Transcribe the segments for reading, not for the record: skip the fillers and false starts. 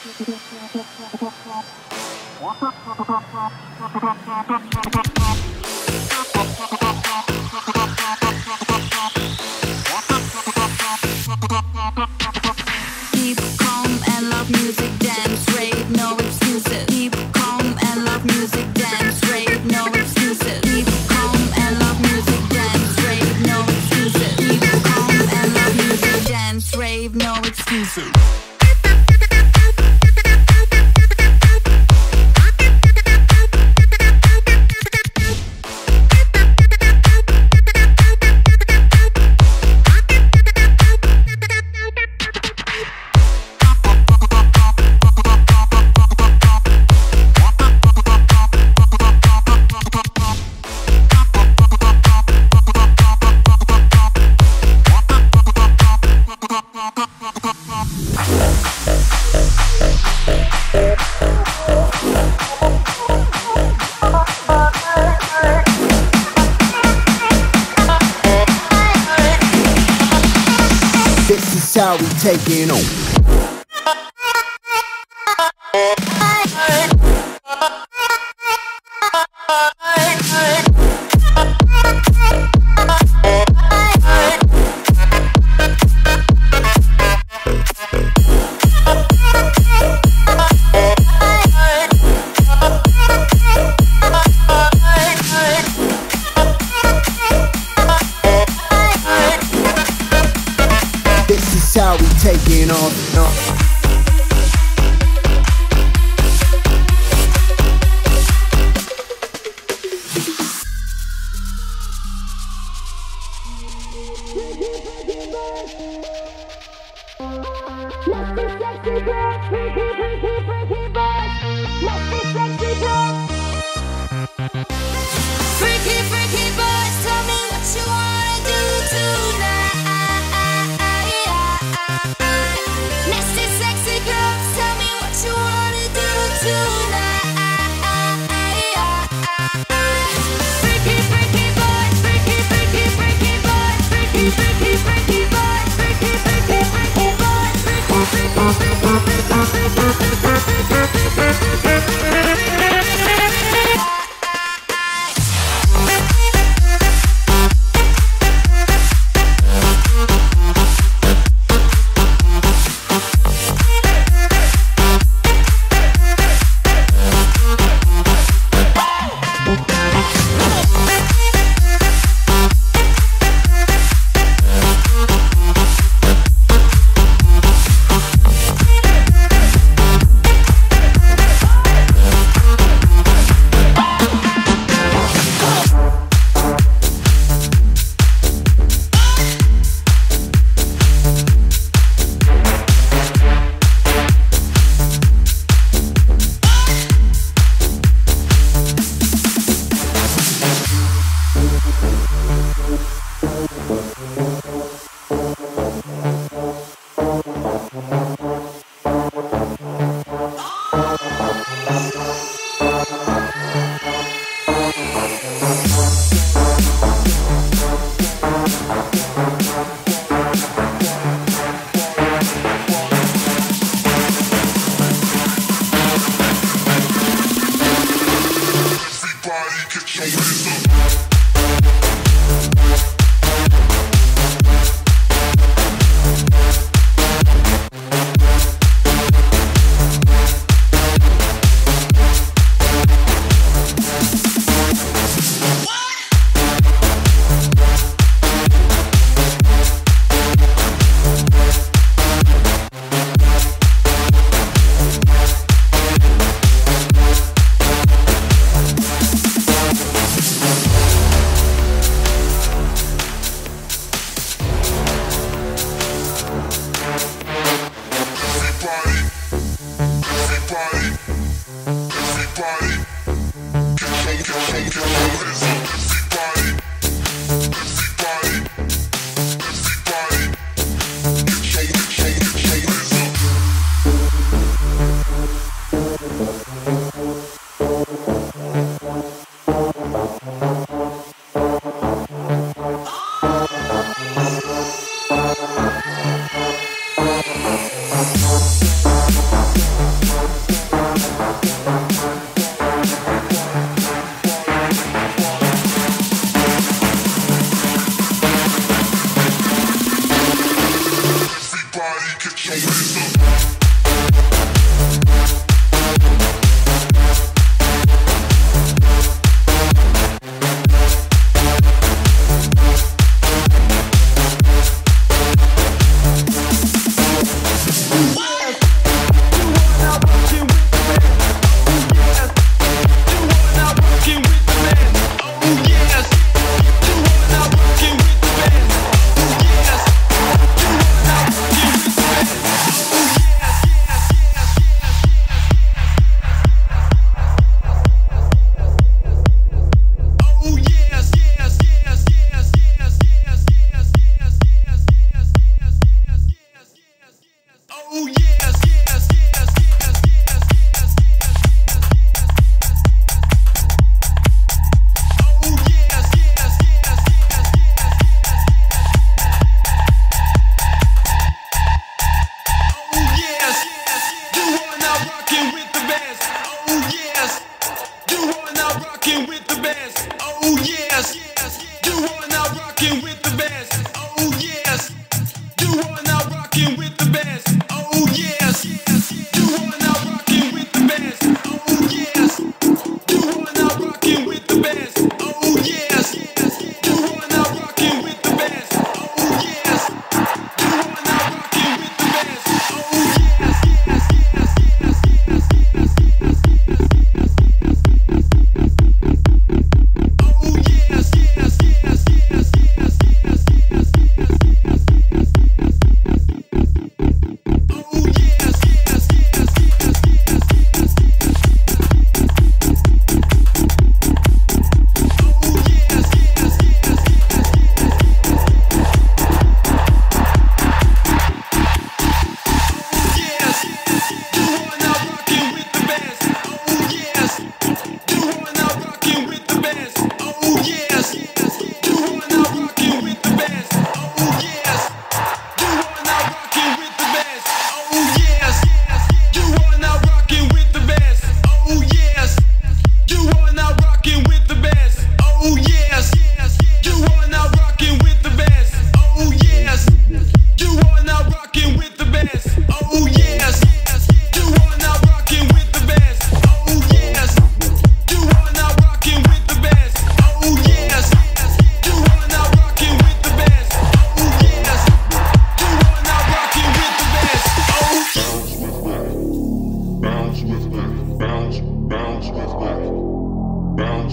Keep calm and love music, dance, rave, no excuses. Keep calm and love music, dance, rave, no excuses. Keep calm and love music, dance, rave, no excuses. Keep calm and love music, dance, rave, no excuses. This is how we taking on. This is how we taking off. Freaky, freaky boys, tell me what you wanna do tonight. Nasty, sexy girls, tell me what you wanna do tonight. Freaky, freaky boys, freaky, freaky, freaky boys, freaky, freaky, freaky boys, freaky, freaky, freaky boys, freaky,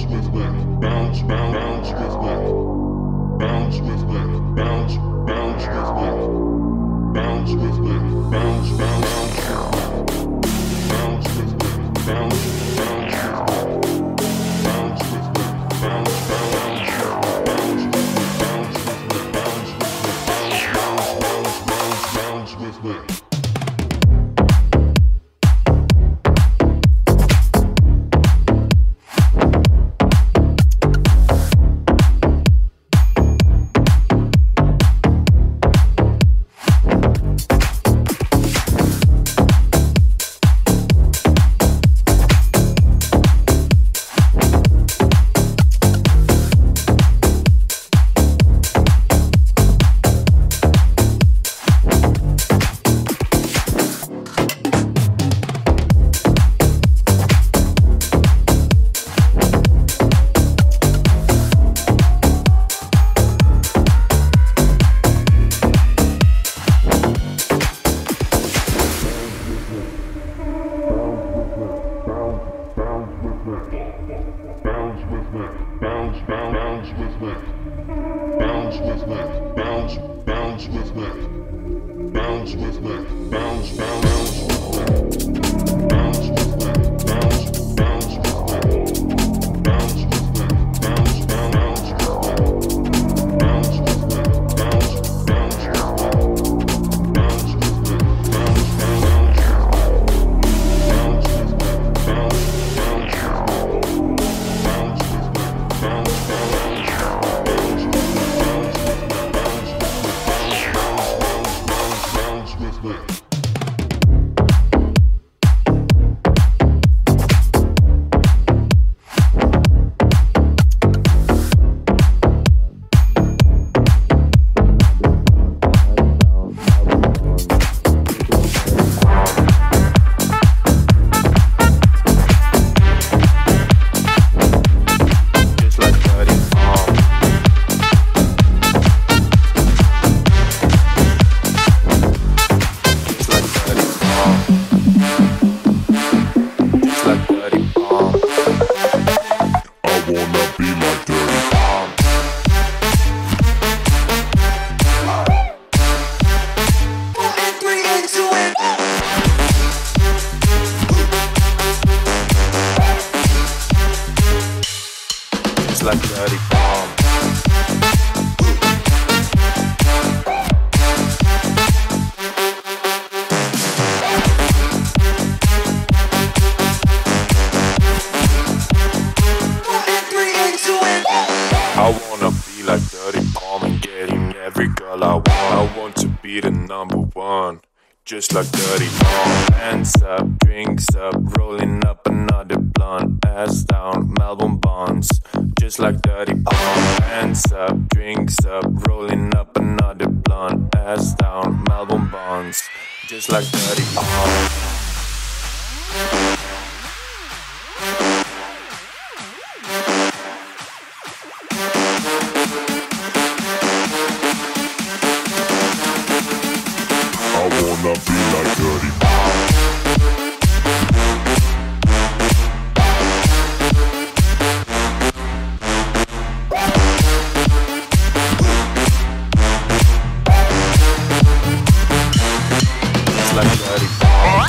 Just like dirty bomb. Hands up, drinks up, rolling up another blunt. Ass down, Melbourne Bonds. Just like dirty bomb. Hands up, drinks up, rolling up another blunt. Ass down, Melbourne Bonds. Just like dirty bomb. Wanna be like dirty bomb. It's like dirty bomb.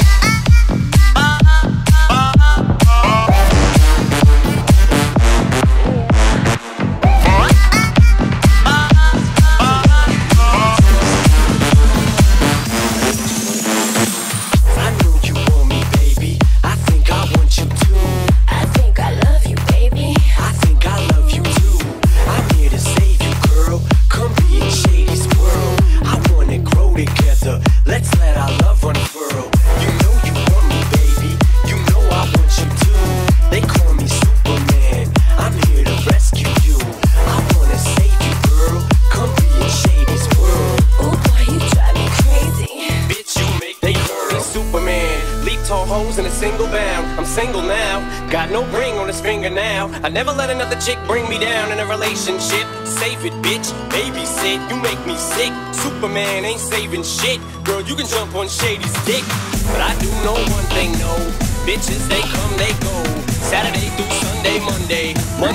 In a single bound, I'm single now. Got no ring on his finger now. I never let another chick bring me down in a relationship. Save it, bitch, babysit. You make me sick. Superman ain't saving shit. Girl, you can jump on Shady's dick. But I do know one thing, no. Bitches, they come, they go. Saturday through Sunday, Monday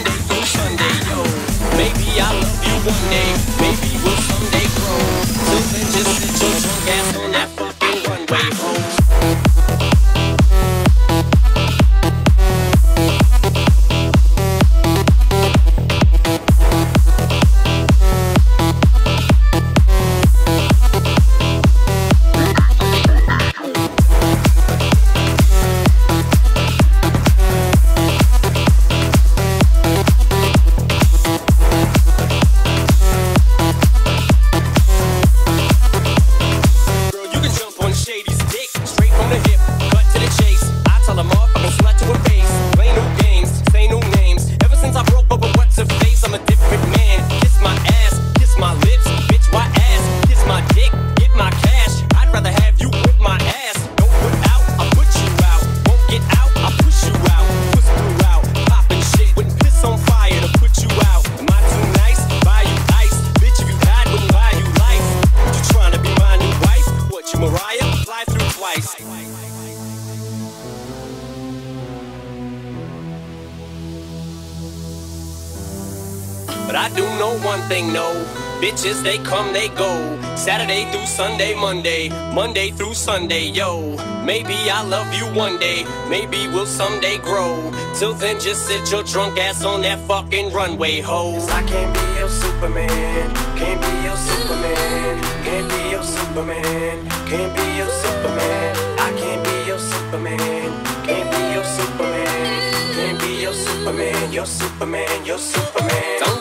But I do know one thing, no. Bitches, they come, they go. Saturday through Sunday, Monday. Monday through Sunday, yo. Maybe I'll love you one day. Maybe we'll someday grow. Till then, just sit your drunk ass on that fucking runway, ho. 'Cause I can't be your Superman. Can't be your Superman. Can't be your Superman. Can't be your Superman. I can't be your Superman. Can't be your Superman. Can't be your Superman. Your Superman. Your Superman. Don't